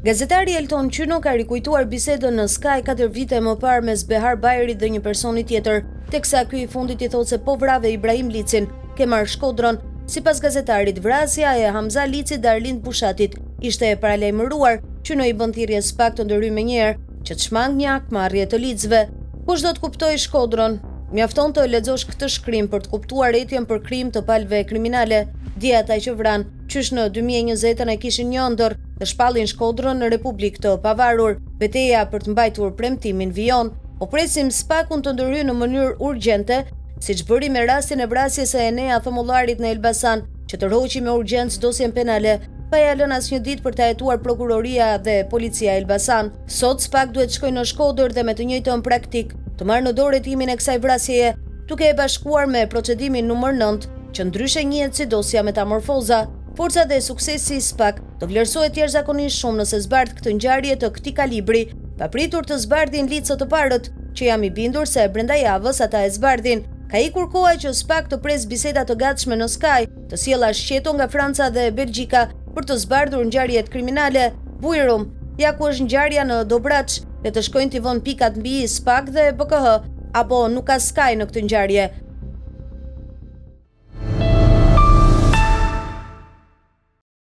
Gazetari Elton Qyno ka rikujtuar bisedën në Sky 4 vite më parë mes Behar Bajrit dhe një personi tjetër, teksa ky i fundit i thotë se po vrave Ibrahim Licin, ke marrë Shkodrën. Sipas gazetarit, vrasja e Hamza Licit dhe Arlind Bushatit ishte e paralajmëruar. Qyno i bën thirrje SPAK të ndërhyjë menjëherë që të shmang një akmarrje të licëve. Kush do të kuptojë Shkodrën? Mjafton të lexosh këtë shkrim për të kuptuar etjen për krim të palëve kriminale. Dje ata që vran, qysh në 2020 e kishin një ëndër, të shpallin Shkodrën në Republikë të Pavarur. Betejë për të mbajtur premtimin vijon. Po presim SPAK-un të ndërhyjë në mënyrë urgjente, siç bëri me rastin e vrasjes së Enea Thommullarit në Elbasan, që të rroqi me urgjencë dosjen penale, pa ja lënë asnjë ditë për ta hetuar prokuroria dhe policia e Elbasan. Sot SPAK duhet shkojë në Shkodër dhe me të njëjtën praktik të marrë në dorë hetimin e kësaj vrasjeje, duke e bashkuar me procedimin numër 9, që ndryshe njihet si dosja metamorfoza. Forca dhe suksesi i SPAK do vlerësohet jashtëzakonisht shumë nëse zbardh këtë ngjarje të këtij kalibri, papritur të zbardhin licët të parët, që jam i bindur se brenda javës ata e zbardhin. Ka ikur koha që SPAK të pres biseda të gatshme në Sky, të sjellë shqeto nga Franca dhe Belgjika për të zbardhur ngjarjet kriminale. Bujrum, ja ku është ngjarja në Dobraç, le të shkojnë t'i vënë pikat mbi SPAK dhe BKH, apo nuk ka Sky në këtë ngjarje.